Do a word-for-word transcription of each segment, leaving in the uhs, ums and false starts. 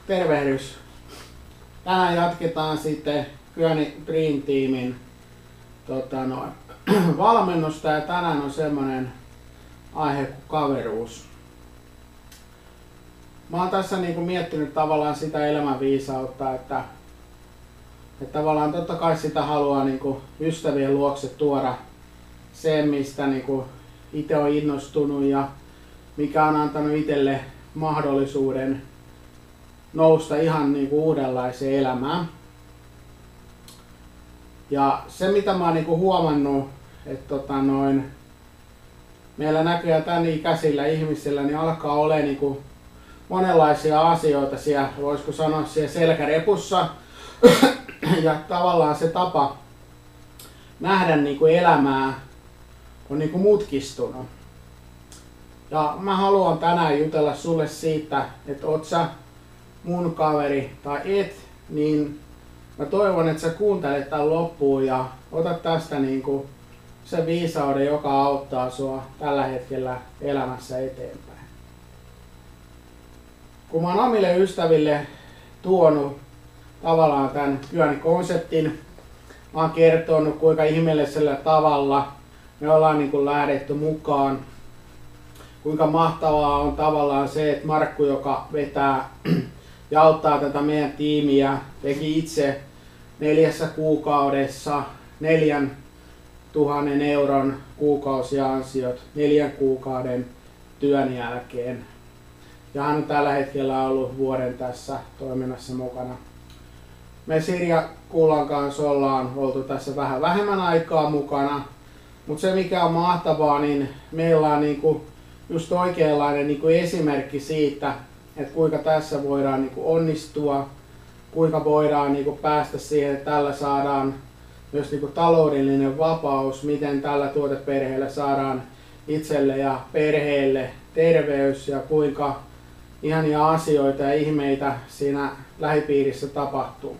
Tervehdys! Tänään jatketaan sitten Kyöni Dream Teamin tota, no, valmennusta ja tänään on semmonen aihe kuin kaveruus. Mä oon tässä niinku miettinyt tavallaan sitä elämänviisautta, että, että tavallaan totta kai sitä haluaa niinku ystävien luokse tuoda sen, mistä niinku itse on innostunut ja mikä on antanut itselle mahdollisuuden nousta ihan niinku uudenlaiseen elämään. Ja se mitä mä oon niinku huomannut, että tota noin, meillä näköjään tän ikäisillä ihmisillä niin alkaa olemaan niinku monenlaisia asioita siellä, voisiko sanoa siellä selkärepussa. Ja tavallaan se tapa nähdä niinku elämää on niinku mutkistunut. Ja mä haluan tänään jutella sulle siitä, että oot sä mun kaveri tai et, niin mä toivon, että sä kuuntelet tän loppuun ja otat tästä niinku se viisauden, joka auttaa sua tällä hetkellä elämässä eteenpäin. Kun mä oon omille ystäville tuonut tavallaan tän Kyöni-konseptin, mä oon kertonut kuinka ihmeellisellä tavalla me ollaan niinku lähdetty mukaan. Kuinka mahtavaa on tavallaan se, että Markku, joka vetää ja auttaa tätä meidän tiimiä, teki itse neljässä kuukaudessa neljän tuhannen euron kuukausiansiot neljän kuukauden työn jälkeen. Ja hän on tällä hetkellä ollut vuoden tässä toiminnassa mukana. Me Sirja Kullan kanssa ollaan oltu tässä vähän vähemmän aikaa mukana, mutta se mikä on mahtavaa, niin meillä on niinku just oikeanlainen niinku esimerkki siitä, että kuinka tässä voidaan niinku onnistua, kuinka voidaan niinku päästä siihen, että tällä saadaan myös niinku taloudellinen vapaus, miten tällä tuoteperheellä saadaan itselle ja perheelle terveys ja kuinka ihania asioita ja ihmeitä siinä lähipiirissä tapahtuu.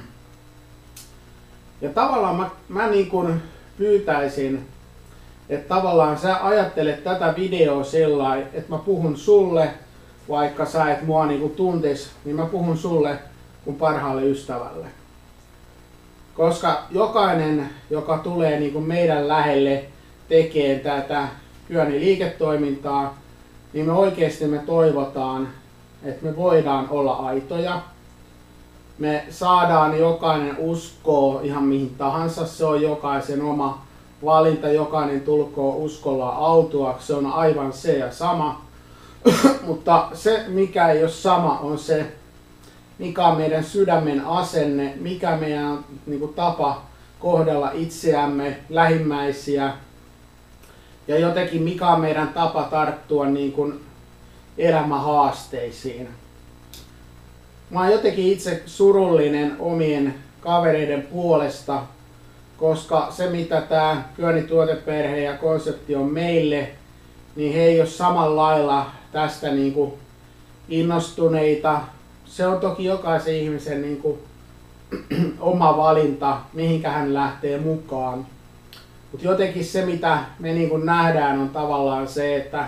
Ja tavallaan mä, mä niin kuin pyytäisin, että tavallaan sä ajattelet tätä videoa sellainen, että mä puhun sulle, vaikka sä et mua niin kuin tuntis, niin mä puhun sulle kun parhaalle ystävälle. Koska jokainen, joka tulee niin kuin meidän lähelle tekemään tätä Kyöni-liiketoimintaa, niin me oikeasti me toivotaan, että me voidaan olla aitoja. Me saadaan jokainen uskoa ihan mihin tahansa, se on jokaisen oma valinta, jokainen tulkoo uskolla autua, se on aivan se ja sama. Mutta se mikä ei ole sama on se, mikä on meidän sydämen asenne, mikä meidän niin kuin, tapa kohdella itseämme, lähimmäisiä ja jotenkin mikä on meidän tapa tarttua niin kuin, elämähaasteisiin. Mä oon jotenkin itse surullinen omien kavereiden puolesta, koska se mitä tää Kyöni-tuoteperhe ja konsepti on meille, niin he ei ole samalla lailla tästä niinku innostuneita. Se on toki jokaisen ihmisen niinku oma valinta, mihinkä hän lähtee mukaan. Mutta jotenkin se mitä me niinku nähdään on tavallaan se, että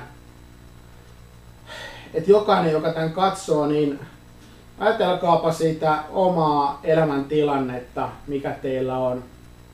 et jokainen joka tämän katsoo, niin ajatelkaapa sitä omaa elämäntilannetta, mikä teillä on.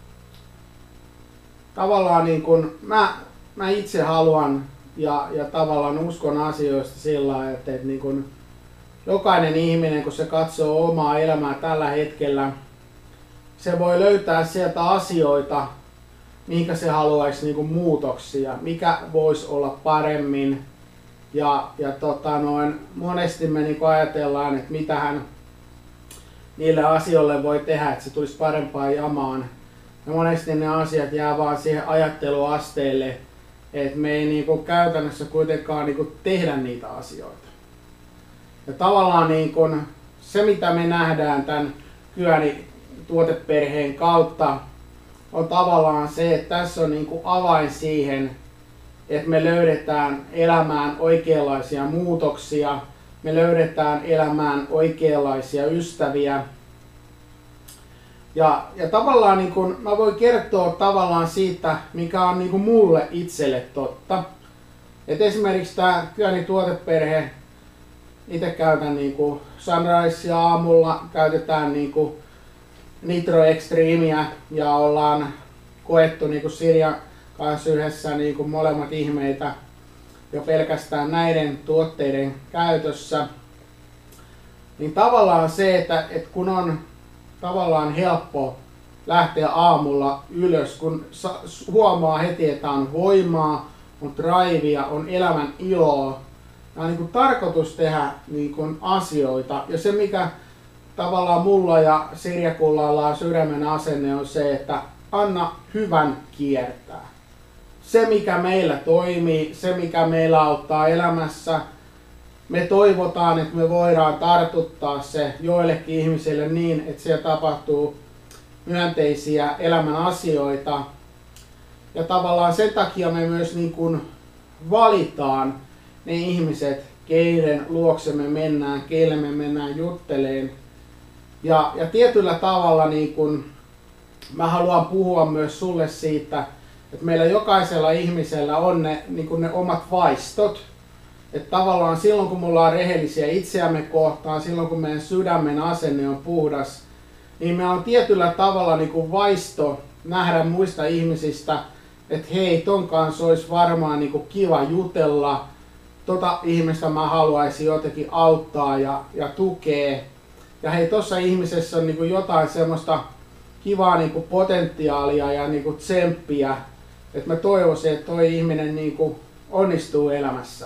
Tavallaan niin kun mä, mä itse haluan ja, ja tavallaan uskon asioista sillä lailla, että, että niin kun jokainen ihminen, kun se katsoo omaa elämää tällä hetkellä, se voi löytää sieltä asioita, mihinkä se haluaisi niin kun muutoksia, mikä voisi olla paremmin. Ja, ja tota noin, monesti me niin ajatellaan, että mitähän niille asioille voi tehdä, että se tulisi parempaan jamaan. Ja monesti ne asiat jää vaan siihen ajatteluasteelle, että me ei niin kuin käytännössä kuitenkaan niin kuin tehdä niitä asioita. Ja tavallaan niin kuin se mitä me nähdään tämän Kyöni-tuoteperheen kautta on tavallaan se, että tässä on niin kuin avain siihen, että me löydetään elämään oikeanlaisia muutoksia, me löydetään elämään oikeanlaisia ystäviä. Ja, ja tavallaan niin kun, mä voin kertoa tavallaan siitä, mikä on niin kun mulle itselle totta. Et esimerkiksi tämä Kyöni-tuoteperhe itse käytän niinku Sunrisea aamulla, käytetään niinku Nitro Extremea ja ollaan koettu niinku Sirjan kanssa yhdessä niinku molemmat ihmeitä jo pelkästään näiden tuotteiden käytössä. Niin tavallaan se, että, että kun on tavallaan helppo lähteä aamulla ylös, kun huomaa heti, että on voimaa, on drivea, on elämän iloa. Ja on niin kuin tarkoitus tehdä niin kuin asioita. Ja se mikä tavallaan mulla ja Sirjakullalla on sydämen asenne on se, että anna hyvän kiertää. Se mikä meillä toimii, se mikä meillä auttaa elämässä. Me toivotaan, että me voidaan tartuttaa se joillekin ihmisille niin, että siellä tapahtuu myönteisiä elämän asioita. Ja tavallaan sen takia me myös niin kuin valitaan ne ihmiset, keiden luokse me mennään, keille me mennään jutteleen. Ja, ja tietyllä tavalla niin kuin mä haluan puhua myös sulle siitä, että meillä jokaisella ihmisellä on ne, niin kuin ne omat vaistot. Että tavallaan silloin kun me ollaan rehellisiä itseämme kohtaan, silloin kun meidän sydämen asenne on puhdas, niin me on tietyllä tavalla niin kuin vaisto nähdä muista ihmisistä, että hei, ton kanssa olisi varmaan niin kuin kiva jutella, tota ihmistä mä haluaisin jotenkin auttaa ja, ja tukea. Ja hei, tossa ihmisessä on niin kuin jotain semmoista kivaa niin kuin potentiaalia ja niin kuin tsemppiä, että mä toivoisin, että toi ihminen niin kuin onnistuu elämässä.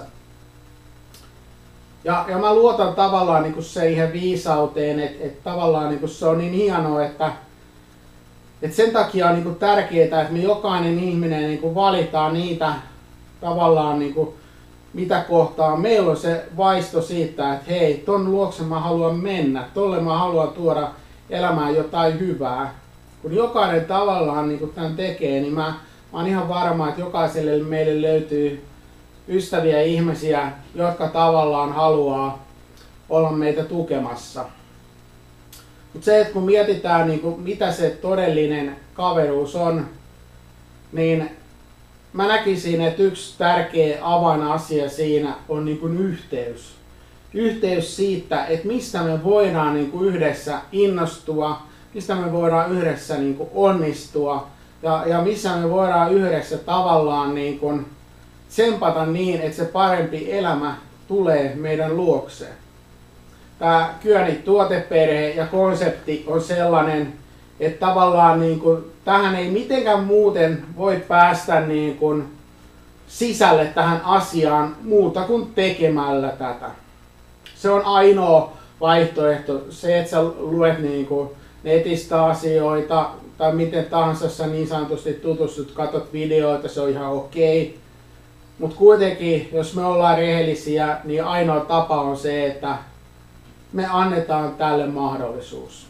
Ja, ja mä luotan tavallaan niin kuin siihen viisauteen, että, että tavallaan niin kuin se on niin hienoa, että, että sen takia on niin kuin tärkeää, että me jokainen ihminen niin kuin valitaan niitä tavallaan, niin kuin, mitä kohtaa meillä on se vaisto siitä, että hei, ton luokse mä haluan mennä, tolle mä haluan tuoda elämään jotain hyvää. Kun jokainen tavallaan niin kuin tämän tekee, niin mä, mä oon ihan varma, että jokaiselle meille löytyy ystäviä ihmisiä, jotka tavallaan haluaa olla meitä tukemassa. Mutta se, että kun mietitään niin kuin, mitä se todellinen kaveruus on, niin mä näkisin, että yksi tärkeä avainasia siinä on niin kuin yhteys. Yhteys siitä, että mistä me voidaan niin kuin yhdessä innostua, mistä me voidaan yhdessä niin kuin onnistua ja, ja missä me voidaan yhdessä tavallaan niin kuin tsempata niin, että se parempi elämä tulee meidän luokseen. Tämä Kyöni tuoteperhe ja konsepti on sellainen, että tavallaan niin kuin, tähän ei mitenkään muuten voi päästä niin kuin sisälle tähän asiaan muuta kuin tekemällä tätä. Se on ainoa vaihtoehto. Se, että sä luet niin kuin netistä asioita tai miten tahansa sä niin sanotusti tutustut, katsot videoita, se on ihan okei. Mutta kuitenkin, jos me ollaan rehellisiä, niin ainoa tapa on se, että me annetaan tälle mahdollisuus.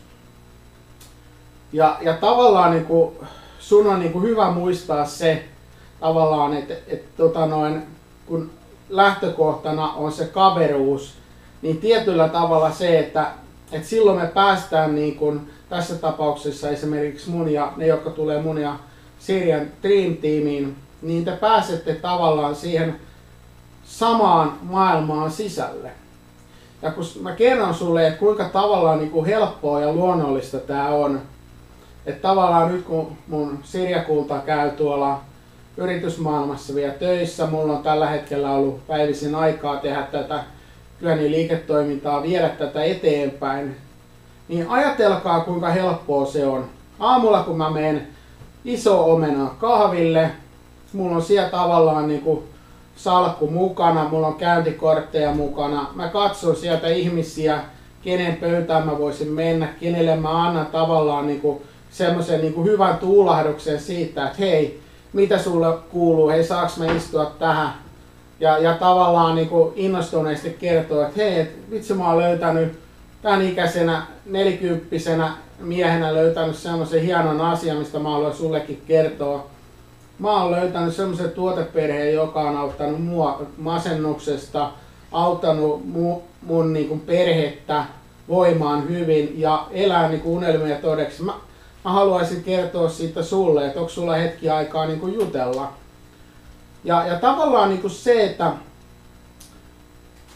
Ja, ja tavallaan niin kuin, sun on niin kuin hyvä muistaa se, tavallaan, että et, tota noin, kun lähtökohtana on se kaveruus, niin tietyllä tavalla se, että et silloin me päästään niin kuin, tässä tapauksessa esimerkiksi mun ja ne, jotka tulee mun ja Sirjan Dream Teamiin, niin te pääsette tavallaan siihen samaan maailmaan sisälle. Ja kun mä kerron sulle, että kuinka tavallaan niin kuin helppoa ja luonnollista tää on, että tavallaan nyt kun mun Sirjakulta käy tuolla yritysmaailmassa vielä töissä, mulla on tällä hetkellä ollut päivisin aikaa tehdä tätä Kyöni liiketoimintaa, viedä tätä eteenpäin, niin ajatelkaa kuinka helppoa se on. Aamulla kun mä menen iso omena kahville, mulla on siellä tavallaan niinku salkku mukana, mulla on käyntikortteja mukana. Mä katson sieltä ihmisiä, kenen pöytään mä voisin mennä, kenelle mä annan tavallaan niinku semmoisen niinku hyvän tuulahduksen siitä, että hei, mitä sulle kuuluu, hei saaks mä istua tähän. Ja, ja tavallaan niinku innostuneesti kertoo, että hei, et vitsi mä oon löytänyt tämän ikäisenä nelikymppisenä miehenä löytänyt semmoisen hienon asian, mistä mä haluan sullekin kertoa. Mä oon löytänyt semmoisen tuoteperheen, joka on auttanut mua masennuksesta, auttanut mu, mun niin kuin perhettä voimaan hyvin ja elää niin kuin unelmia todeksi. Mä, mä haluaisin kertoa siitä sulle, että onko sulla hetki aikaa niin kuin jutella. Ja, ja tavallaan niin kuin se, että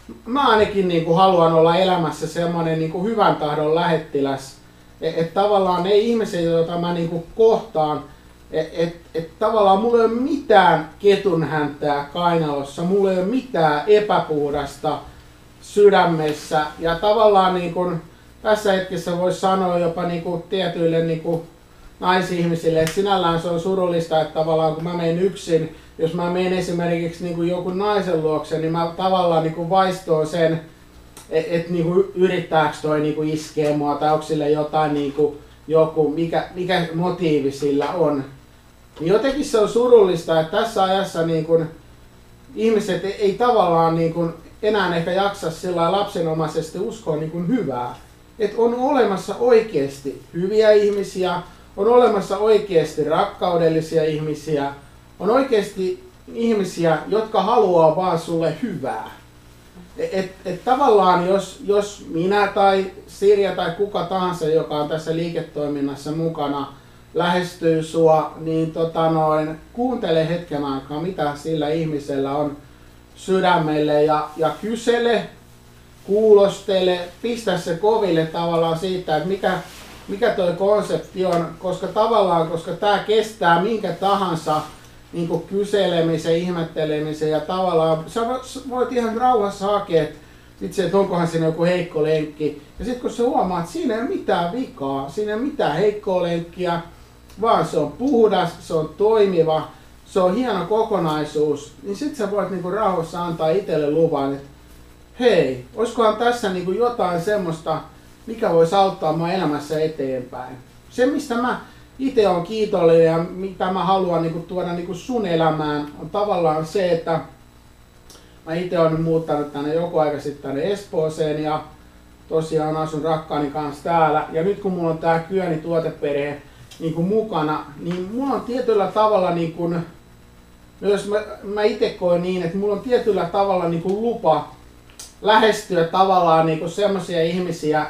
mä ainakin niin kuin haluan olla elämässä semmoinen niin kuin hyvän tahdon lähettiläs. Että et tavallaan ne ihmiset, joita mä niin kuin kohtaan, että et, et tavallaan mulla ei ole mitään ketunhäntää kainalossa, mulla ei ole mitään epäpuhdasta sydämessä. Ja tavallaan niin kuin tässä hetkessä voisi sanoa jopa niin kuin tietyille niin kuin naisihmisille, että sinällään se on surullista, että tavallaan kun mä menen yksin, jos mä menen esimerkiksi niin kuin joku naisen luokse, niin mä tavallaan niin kuin vaistoon sen, että et, niin kuin yrittääkö toi niin kuin iskee mua tai onko sille jotain, niin kuin, joku, mikä, mikä motiivi sillä on. Niin jotenkin se on surullista, että tässä ajassa niin kuin, ihmiset ei, ei tavallaan niin kuin, enää ehkä jaksa sillä lapsenomaisesti uskoa niin kuin hyvää. Että on olemassa oikeasti hyviä ihmisiä, on olemassa oikeasti rakkaudellisia ihmisiä, on oikeasti ihmisiä, jotka haluaa vaan sulle hyvää. Et, et tavallaan jos, jos minä tai Sirja tai kuka tahansa, joka on tässä liiketoiminnassa mukana, lähestyy sua, niin tota noin, kuuntele hetken aikaa, mitä sillä ihmisellä on sydämelle ja, ja kysele, kuulostele, pistä se koville tavallaan siitä, että mikä, mikä toi konsepti on, koska tavallaan, koska tää kestää minkä tahansa niin kuin kyselemisen, ihmettelemisen ja tavallaan sä voit ihan rauhassa hakea, itse, että onkohan siinä joku heikko lenkki. Ja sitten kun sä huomaat, että siinä ei ole mitään vikaa, siinä ei ole mitään heikkoa lenkkiä, vaan se on puhdas, se on toimiva, se on hieno kokonaisuus, niin sitten sä voit niinku rauhassa antaa itselle luvan, että hei, olisikohan tässä niinku jotain semmoista, mikä voisi auttaa mua elämässä eteenpäin. Se, mistä mä itse olen kiitollinen ja mitä mä haluan niinku tuoda niinku sun elämään, on tavallaan se, että mä itse olen muuttanut tänne joku aika sitten tänne Espooseen ja tosiaan asun rakkaani kanssa täällä. Ja nyt kun mulla on tää Kyöni tuoteperhe niin kuin mukana, niin mulla on tietyllä tavalla, niin kuin, myös mä, mä itse koen niin, että mulla on tietyllä tavalla niin kuin lupa lähestyä tavallaan niin kuin semmoisia ihmisiä,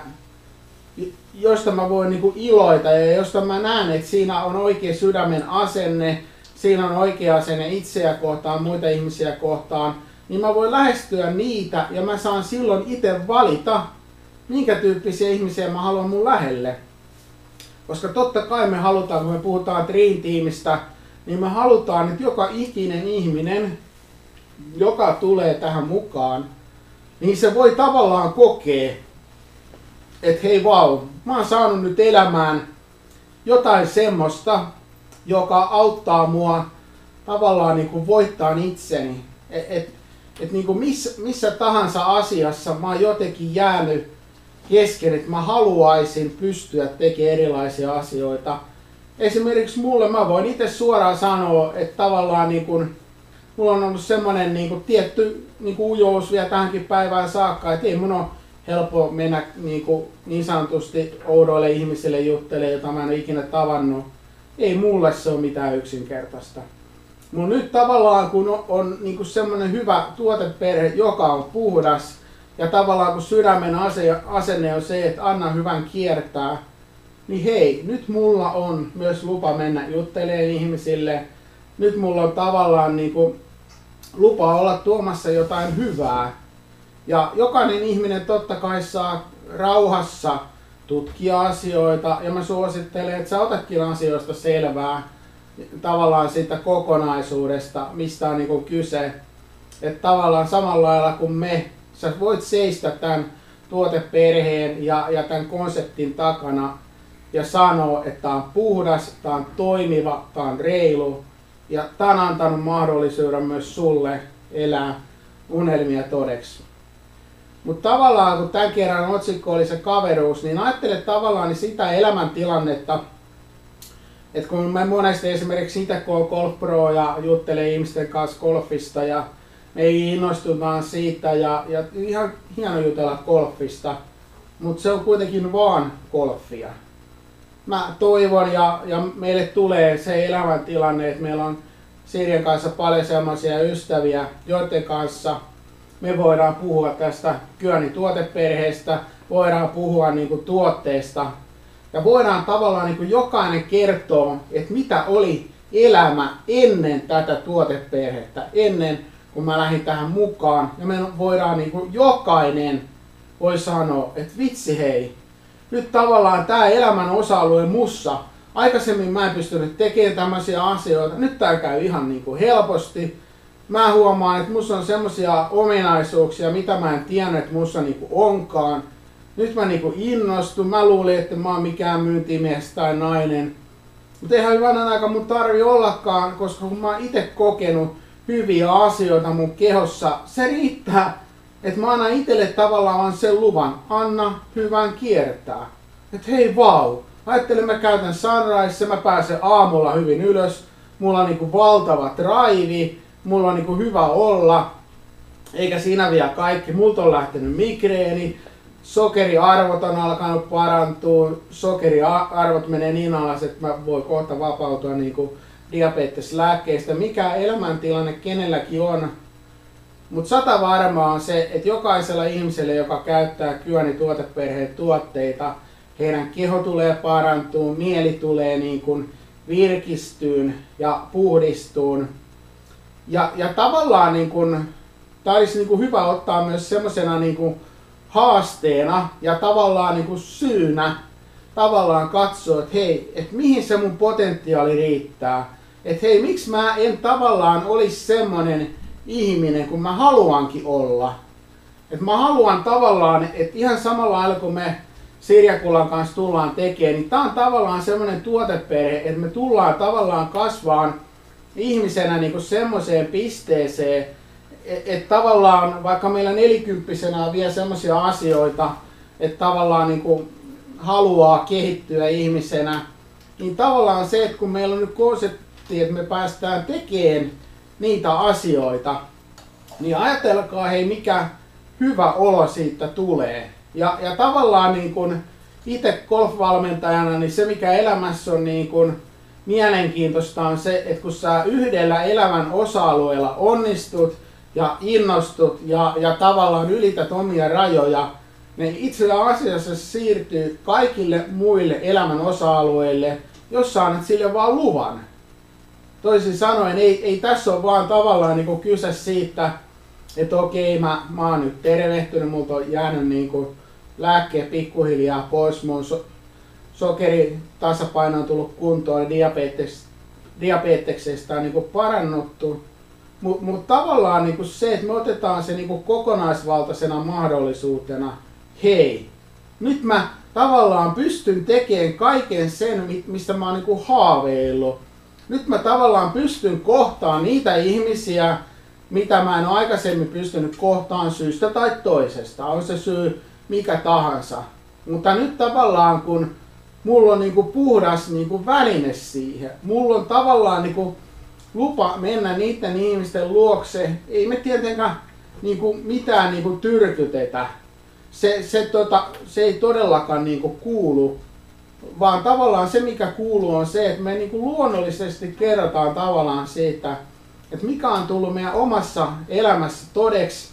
joista mä voin niin kuin iloita ja josta mä näen, että siinä on oikea sydämen asenne, siinä on oikea asenne itseä kohtaan, muita ihmisiä kohtaan, niin mä voin lähestyä niitä ja mä saan silloin itse valita, minkä tyyppisiä ihmisiä mä haluan mun lähelle. Koska totta kai me halutaan, kun me puhutaan Dream Teamista, niin me halutaan, että joka ikinen ihminen, joka tulee tähän mukaan, niin se voi tavallaan kokea, että hei vau, mä oon saanut nyt elämään jotain semmoista, joka auttaa mua tavallaan niin kuin voittaa itseni. Et, et, et niin kuin missä, missä tahansa asiassa mä oon jotenkin jäänyt kesken, että mä haluaisin pystyä tekemään erilaisia asioita. Esimerkiksi mulle, mä voin itse suoraan sanoa, että tavallaan niin kuin, mulla on ollut semmoinen niin kuin tietty niin kuin ujous vielä tähänkin päivään saakka, että ei mun ole helppo mennä niin, kuin, niin sanotusti oudoille ihmisille juttelemaan, jota mä en ole ikinä tavannut. Ei mulle se ole mitään yksinkertaista. Mutta nyt tavallaan kun on, on niin kuin semmoinen hyvä tuoteperhe, joka on puhdas, ja tavallaan kun sydämen asenne on se, että anna hyvän kiertää, niin hei, nyt mulla on myös lupa mennä juttelemaan ihmisille. Nyt mulla on tavallaan niin kuin lupa olla tuomassa jotain hyvää. Ja jokainen ihminen totta kai saa rauhassa tutkia asioita, ja mä suosittelen, että sä otatkin asioista selvää, tavallaan siitä kokonaisuudesta, mistä on niin kuin kyse. Että tavallaan samalla lailla kuin me, sä voit seistä tämän tuoteperheen ja, ja tämän konseptin takana ja sanoa, että tämä on puhdas, tämä on toimiva, tämä on reilu ja tämä on antanut mahdollisuuden myös sulle elää unelmia todeksi. Mutta tavallaan kun tämän kerran otsikko oli se kaveruus, niin ajattele tavallaan niin sitä elämäntilannetta, että kun mä monesti esimerkiksi itse kun on Golf Pro ja juttelen ihmisten kanssa golfista ja me innostutaan siitä ja, ja ihan hieno jutella golfista, mutta se on kuitenkin vaan golfia. Mä toivon ja, ja meille tulee se elämäntilanne, että meillä on Sirjan kanssa paljon sellaisia ystäviä, joiden kanssa me voidaan puhua tästä Kyöni tuoteperheestä, voidaan puhua niinku tuotteesta ja voidaan tavallaan niinku jokainen kertoa, että mitä oli elämä ennen tätä tuoteperhettä, ennen kun mä lähdin tähän mukaan. Ja me voidaan niin kuin jokainen voi sanoa, että vitsi hei, nyt tavallaan tää elämän osa-alue mussa, aikaisemmin mä en pystynyt tekemään tämmöisiä asioita, nyt tää käy ihan niin kuin helposti. Mä huomaan, että mussa on semmosia ominaisuuksia, mitä mä en tiennyt, että mussa niin kuin onkaan. Nyt mä niin kuin innostun, mä luulin, että mä oon mikään myyntimies tai nainen. Mutta eihän hyvänä aika mun tarvi ollakaan, koska kun mä oon itse kokenut hyviä asioita mun kehossa, se riittää, että mä annan itselle tavallaan sen luvan, anna hyvän kiertää. Että hei vau, ajattelen mä käytän Sunrise, mä pääsen aamulla hyvin ylös, mulla on niinku valtava drive, mulla on niinku hyvä olla, eikä siinä vielä kaikki, multa on lähtenyt migreeni, sokeriarvot on alkanut parantua, sokeriarvot menee niin alas, että mä voin kohta vapautua niinku diabeteslääkkeistä, mikä elämäntilanne kenelläkin on. Mutta sata varmaa on se, että jokaisella ihmisellä, joka käyttää Kyöni tuoteperheen tuotteita, heidän keho tulee parantua, mieli tulee niin kuin virkistyyn ja puhdistuun. Ja, ja tavallaan niin kuin, tämä olisi niin kuin hyvä ottaa myös semmoisena niin kuin haasteena ja tavallaan niin kuin syynä tavallaan katsoa, että hei, että mihin se mun potentiaali riittää. Että hei, miksi mä en tavallaan olisi semmoinen ihminen, kun mä haluankin olla. Et mä haluan tavallaan, että ihan samalla lailla kun me Sirjakullan kanssa tullaan tekemään, niin tää on tavallaan semmoinen tuoteperhe, että me tullaan tavallaan kasvaan ihmisenä niinku semmoiseen pisteeseen, että et tavallaan vaikka meillä nelikymppisenä on vielä semmoisia asioita, että tavallaan niinku haluaa kehittyä ihmisenä, niin tavallaan se, että kun meillä on nyt konsepti, että me päästään tekemään niitä asioita, niin ajatelkaa hei mikä hyvä olo siitä tulee. Ja, ja tavallaan niin kun itse golfvalmentajana, niin se mikä elämässä on niin kun mielenkiintoista on se, että kun sä yhdellä elämän osa-alueella onnistut ja innostut ja, ja tavallaan ylität omia rajoja, niin itse asiassa se siirtyy kaikille muille elämän osa-alueille, jos sä annat sille vaan luvan. Toisin sanoen, ei, ei tässä ole vaan tavallaan niin kuin kyse siitä, että okei, mä, mä oon nyt tervehtynyt, multa on jäänyt niin kuin lääkkeet pikkuhiljaa pois, mun so, sokeritasapaino on tullut kuntoon ja diabetes, diabeteksestä on niin kuin parannuttu. Mutta mut tavallaan niin kuin se, että me otetaan se niin kuin kokonaisvaltaisena mahdollisuutena, hei, nyt mä tavallaan pystyn tekemään kaiken sen, mistä mä oon niin kuin haaveillut. Nyt mä tavallaan pystyn kohtaamaan niitä ihmisiä, mitä mä en ole aikaisemmin pystynyt kohtaamaan syystä tai toisesta. On se syy mikä tahansa. Mutta nyt tavallaan kun mulla on niinku puhdas niinku väline siihen, mulla on tavallaan niinku lupa mennä niiden ihmisten luokse. Ei me tietenkään niinku mitään niinku tyrkytetä. Se, se, tota, se ei todellakaan niinku kuulu. Vaan tavallaan se mikä kuuluu on se, että me niinku luonnollisesti kerrotaan tavallaan siitä, että mikä on tullut meidän omassa elämässä todeksi.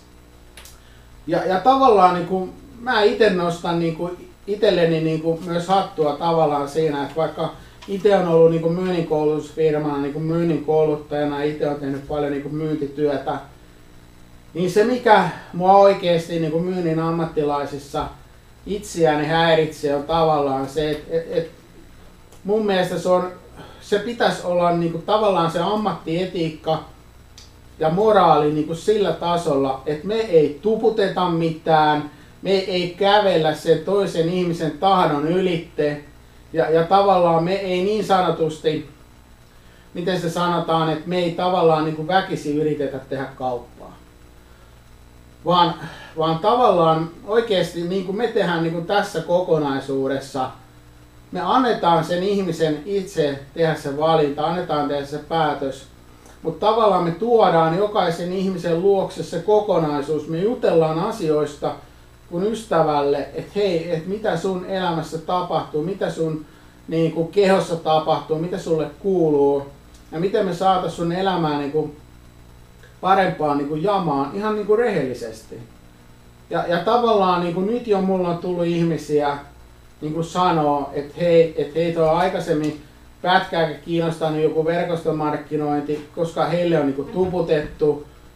Ja, ja tavallaan niinku, mä itse nostan niinku, itselleni niinku, myös hattua tavallaan siinä, että vaikka itse on ollut niinku, myynnin koulutusfirmana, niinku, myynnin kouluttajana, itse on tehnyt paljon niinku, myyntityötä, niin se mikä mua oikeasti niinku, myynnin ammattilaisissa itseäni häiritsee on tavallaan se, että et, et mun mielestä se, on, se pitäisi olla niinku, tavallaan se ammattietiikka ja moraali niinku, sillä tasolla, että me ei tuputeta mitään, me ei kävellä sen toisen ihmisen tahdon ylitte ja, ja tavallaan me ei niin sanotusti, miten se sanotaan, että me ei tavallaan niinku, väkisin yritetä tehdä kauppaa. Vaan, vaan tavallaan oikeasti niin kuin me tehdään niin kuin tässä kokonaisuudessa, me annetaan sen ihmisen itse tehdä se valinta, annetaan tehdä se päätös, mutta tavallaan me tuodaan jokaisen ihmisen luokse se kokonaisuus, me jutellaan asioista kun ystävälle, että hei, että mitä sun elämässä tapahtuu, mitä sun niin kuin kehossa tapahtuu, mitä sulle kuuluu ja miten me saataisiin sun elämää niin kuin parempaan niin kuin jamaan ihan niin kuin rehellisesti. Ja, ja tavallaan niin kuin nyt jo mulla on tullut ihmisiä niin kuin sanoo, että hei, että heitä on aikaisemmin pätkääkin kiinnostanut joku verkostomarkkinointi, koska heille on niin kuin tuputettu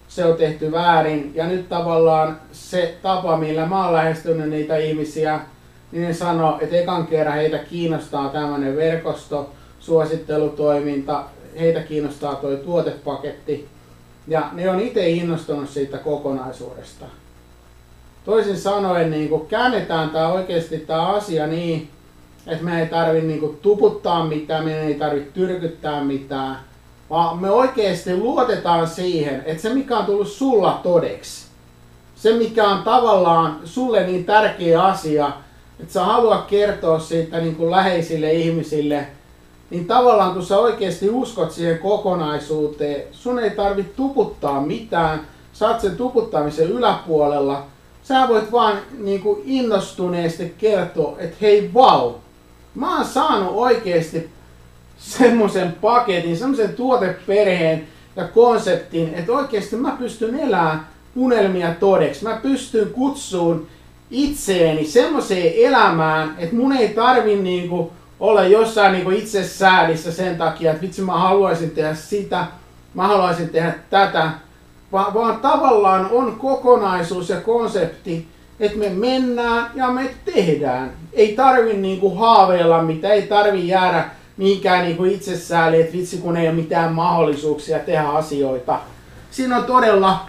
se on tehty väärin. Ja nyt tavallaan se tapa, millä mä oon lähestynyt niitä ihmisiä, niin ne sanoo, että ekan kerran heitä kiinnostaa tämmöinen verkosto, suosittelutoiminta, heitä kiinnostaa tuo tuotepaketti. Ja ne on itse innostunut siitä kokonaisuudesta. Toisin sanoen niin kun käännetään tämä oikeasti tämä asia niin, että me ei tarvitse niin kun tuputtaa mitään, me ei tarvitse tyrkyttää mitään, vaan me oikeasti luotetaan siihen, että se mikä on tullut sulla todeksi, se mikä on tavallaan sulle niin tärkeä asia, että sä haluat kertoa siitä niin kuin läheisille ihmisille, niin tavallaan kun sä oikeasti uskot siihen kokonaisuuteen, sun ei tarvitse tuputtaa mitään, sä oot sen tuputtamisen yläpuolella, sä voit vaan niin kuin innostuneesti kertoa, että hei vau, mä oon saanut oikeasti semmoisen paketin, semmoisen tuoteperheen ja konseptin, että oikeasti mä pystyn elämään unelmia todeksi. Mä pystyn kutsuun itseeni semmoiseen elämään, että mun ei tarvi niinku olla jossain niinku itsesäädissä sen takia, että vitsi mä haluaisin tehdä sitä, mä haluaisin tehdä tätä, Va- vaan tavallaan on kokonaisuus ja konsepti, että me mennään ja me tehdään. Ei tarvi niinku haaveilla mitä, ei tarvi jäädä mihinkään niinku itsesääliin, että vitsi kun ei ole mitään mahdollisuuksia tehdä asioita. Siinä on todella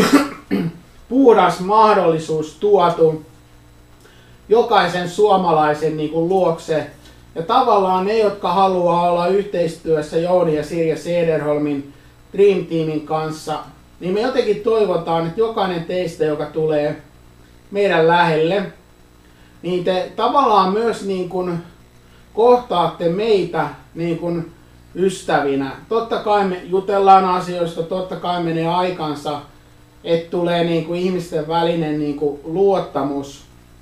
puhdas mahdollisuus tuotu jokaisen suomalaisen niinku luokse. Ja tavallaan ne, jotka haluaa olla yhteistyössä Jouni ja Sirja Cederholmin Dream Teamin kanssa, niin me jotenkin toivotaan, että jokainen teistä, joka tulee meidän lähelle, niin te tavallaan myös niin kuin kohtaatte meitä niin kuin ystävinä. Totta kai me jutellaan asioista, totta kai menee aikansa, että tulee niin kuin ihmisten välinen niin kuin luottamus.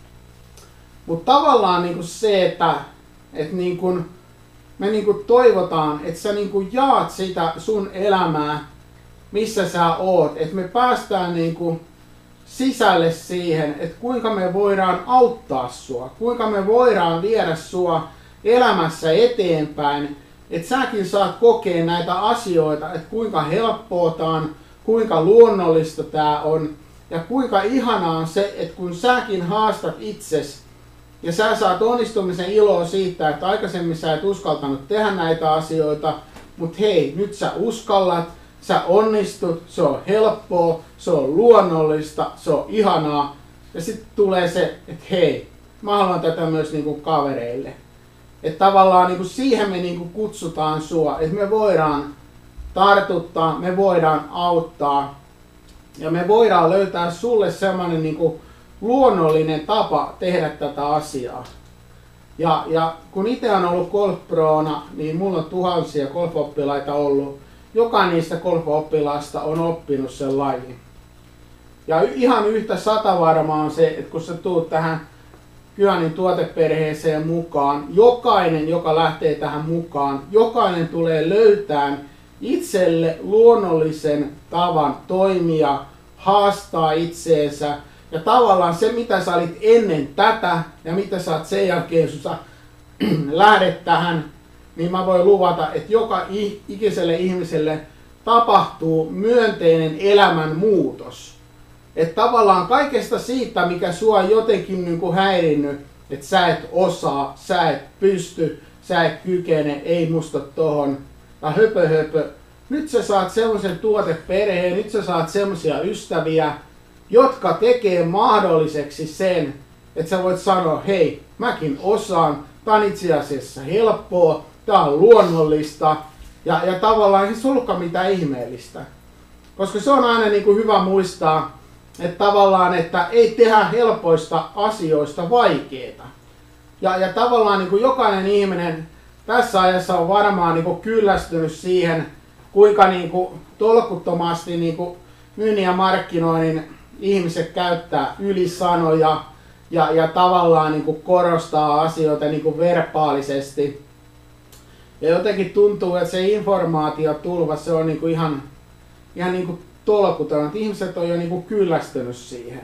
Mutta tavallaan niin kuin se, että, että niin kuin me niin kuin toivotaan, että sä niin kuin jaat sitä sun elämää, missä sä oot. Että me päästään niin kuin sisälle siihen, että kuinka me voidaan auttaa sua, kuinka me voidaan viedä sua elämässä eteenpäin, että säkin saat kokea näitä asioita, että kuinka helppoa tää on, kuinka luonnollista tää on ja kuinka ihanaa on se, että kun säkin haastat itses ja sä saat onnistumisen iloa siitä, että aikaisemmin sä et uskaltanut tehdä näitä asioita, mutta hei, nyt sä uskallat, sä onnistut, se on helppoa, se on luonnollista, se on ihanaa. Ja sitten tulee se, että hei, mä haluan tätä myös niinku kavereille. Että tavallaan niinku siihen me niinku kutsutaan sua, että me voidaan tartuttaa, me voidaan auttaa ja me voidaan löytää sulle sellainen niinku luonnollinen tapa tehdä tätä asiaa. Ja, ja kun itse on ollut golfproona, niin mulla on tuhansia golfoppilaita ollut. Jokainen niistä golfoppilaista on oppinut sen lajin. Ja ihan yhtä satavarmaa on se, että kun sä tuut tähän Kyanin tuoteperheeseen mukaan, jokainen, joka lähtee tähän mukaan, jokainen tulee löytämään itselle luonnollisen tavan toimia, haastaa itseensä. Ja tavallaan se, mitä sä olit ennen tätä ja mitä sä oot sen jälkeen, kun sä lähdet tähän, niin mä voin luvata, että joka ikiselle ihmiselle tapahtuu myönteinen elämän muutos. Että tavallaan kaikesta siitä, mikä sua on jotenkin niin kuin häirinnyt, että sä et osaa, sä et pysty, sä et kykene, ei musta tohon, ja höpö höpö. Nyt sä saat semmoisen tuoteperheen, nyt sä saat semmoisia ystäviä, jotka tekee mahdolliseksi sen, että sä voit sanoa, hei, mäkin osaan, tää on itse asiassa helppoa, tää on luonnollista, ja, ja tavallaan ei se ollutkaan mitään ihmeellistä. Koska se on aina niin kuin hyvä muistaa, että tavallaan, että ei tehdä helpoista asioista vaikeita. Ja, ja tavallaan niin kuin jokainen ihminen tässä ajassa on varmaan niin kuin kyllästynyt siihen, kuinka niin kuin tolkuttomasti niin kuin myynnin ja markkinoinnin ihmiset käyttää ylisanoja ja, ja tavallaan niin kuin korostaa asioita niin kuin verbaalisesti. Ja jotenkin tuntuu, että se informaatiotulva, se on niin kuin ihan, ihan niin kuin tolkuton, että ihmiset on jo niin kuin kyllästynyt siihen.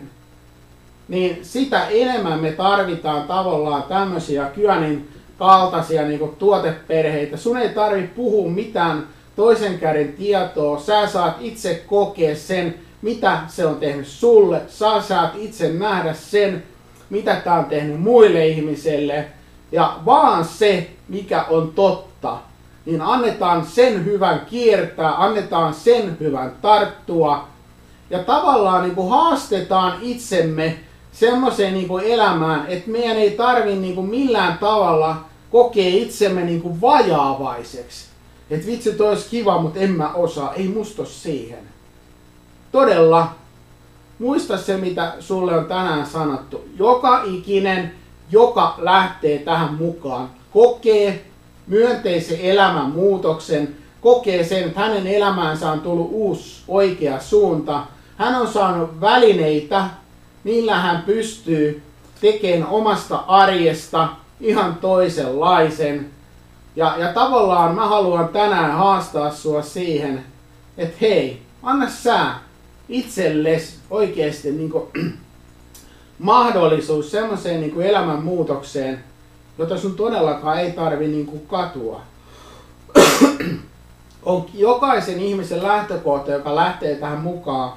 Niin sitä enemmän me tarvitaan tavallaan tämmöisiä Kyanin kaltaisia niin kuin tuoteperheitä. Sun ei tarvitse puhua mitään toisen käden tietoa, sä saat itse kokea sen, mitä se on tehnyt sulle. Sä saat itse nähdä sen, mitä tää on tehnyt muille ihmisille. Ja vaan se, mikä on totta, niin annetaan sen hyvän kiertää, annetaan sen hyvän tarttua. Ja tavallaan niin kuin haastetaan itsemme semmoiseen niin kuin elämään, että meidän ei tarvi niin kuin millään tavalla kokea itsemme niin kuin vajaavaiseksi. Että vitsi, toi olisi kiva, mutta en mä osaa, ei musta siihen. Todella, muista se, mitä sulle on tänään sanottu. Joka ikinen, joka lähtee tähän mukaan, kokee myönteisen elämän muutoksen, kokee sen, että hänen elämäänsä on tullut uusi oikea suunta. Hän on saanut välineitä, millä hän pystyy tekemään omasta arjesta ihan toisenlaisen. Ja, ja tavallaan mä haluan tänään haastaa sua siihen, että hei, anna sä itsellesi oikeasti niin kuin, mahdollisuus semmoiseen niin kuin elämänmuutokseen, jota sun todellakaan ei tarvi niin kuin katua. On jokaisen ihmisen lähtökohta, joka lähtee tähän mukaan,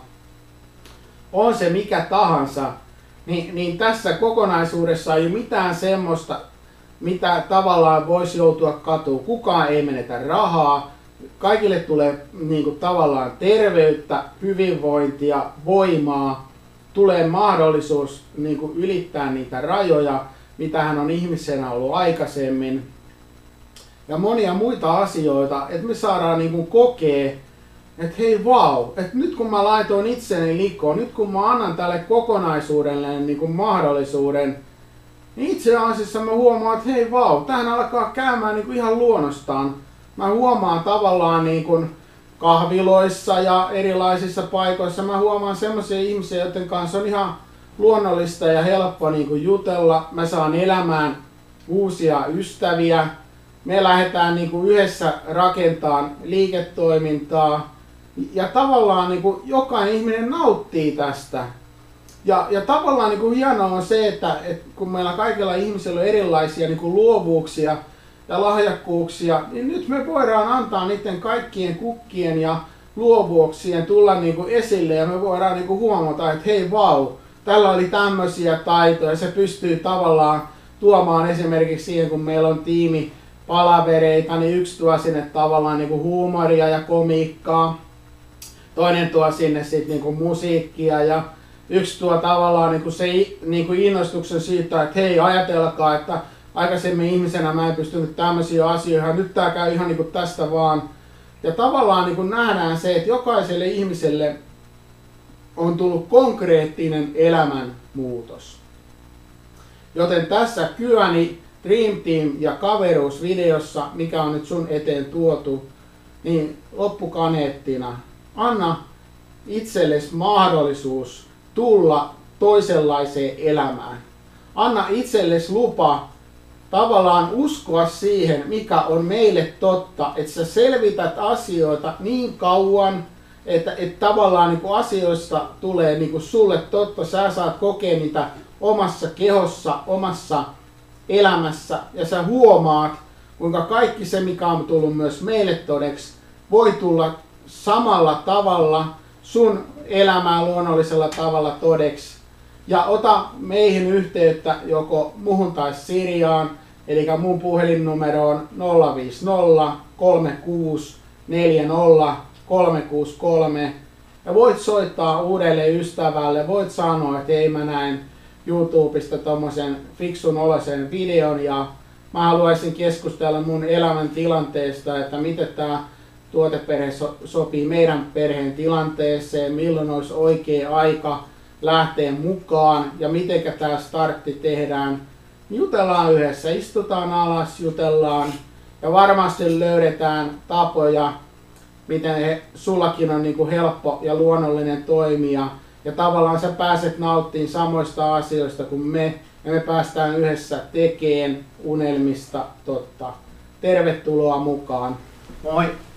on se mikä tahansa, niin, niin tässä kokonaisuudessa ei ole mitään semmoista, mitä tavallaan voisi joutua katuun. Kukaan ei menetä rahaa, kaikille tulee niin kuin, tavallaan terveyttä, hyvinvointia, voimaa, tulee mahdollisuus niin kuin, ylittää niitä rajoja, mitä hän on ihmisenä ollut aikaisemmin. Ja monia muita asioita, että me saadaan niin kuin, kokea, että hei vau, että nyt kun mä laitoin itseni likoon, nyt kun mä annan tälle kokonaisuudelle niin kuin, mahdollisuuden, niin itse asiassa mä huomaan, että hei vau, tähän alkaa käymään niin kuin, ihan luonnostaan. Mä huomaan tavallaan niin kuin, kahviloissa ja erilaisissa paikoissa, mä huomaan semmoisia ihmisiä, joiden kanssa on ihan luonnollista ja helppo niin kuin, jutella. Mä saan elämään uusia ystäviä. Me lähdetään niin kuin, yhdessä rakentamaan liiketoimintaa. Ja tavallaan niin kuin, jokainen ihminen nauttii tästä. Ja, ja tavallaan niin kuin, hienoa on se, että, että kun meillä kaikilla ihmisillä on erilaisia niin kuin, luovuuksia ja lahjakkuuksia, niin nyt me voidaan antaa niiden kaikkien kukkien ja luovuuksien tulla niin kuin, esille ja me voidaan niin kuin, huomata, että hei vau, tällä oli tämmöisiä taitoja. Se pystyy tavallaan tuomaan esimerkiksi siihen, kun meillä on tiimi palavereita, niin yksi tuo sinne tavallaan niin kuin, huumoria ja komiikkaa, toinen tuo sinne sit, niin kuin, musiikkia ja yksi tuo tavallaan niin kuin, se niin kuin, innostuksen siitä, että hei ajatelkaa, että aikaisemmin ihmisenä mä en pystynyt tämmöisiä asioihin, nyt tää käy ihan niin kuin tästä vaan. Ja tavallaan niin kuin nähdään se, että jokaiselle ihmiselle on tullut konkreettinen elämänmuutos. Joten tässä Kyöni Dream Team ja kaveruusvideossa, mikä on nyt sun eteen tuotu, niin loppukaneettina anna itsellesi mahdollisuus tulla toisenlaiseen elämään. Anna itsellesi lupa tavallaan uskoa siihen, mikä on meille totta, että sä selvität asioita niin kauan, että, että tavallaan niin kuin asioista tulee niin kuin sulle totta, sä saat kokea niitä omassa kehossa, omassa elämässä ja sä huomaat, kuinka kaikki se, mikä on tullut myös meille todeksi, voi tulla samalla tavalla sun elämää luonnollisella tavalla todeksi. Ja ota meihin yhteyttä joko muhun tai Sirjaan, eli mun puhelinnumero on nolla viisi nolla kolme kuusi neljä nolla kolme kuusi kolme. Ja voit soittaa uudelle ystävälle, voit sanoa, että ei mä näin YouTubesta tommosen fiksun olosen videon ja mä haluaisin keskustella mun elämän tilanteesta, että miten tää tuoteperhe so- sopii meidän perheen tilanteeseen, milloin olisi oikea aika lähteä mukaan ja mitenkä tää startti tehdään. Jutellaan yhdessä, istutaan alas, jutellaan ja varmasti löydetään tapoja, miten he, sullakin on niin kuin helppo ja luonnollinen toimia. Ja tavallaan sä pääset nauttimaan samoista asioista kuin me ja me päästään yhdessä tekemään unelmista totta. Tervetuloa mukaan. Moi!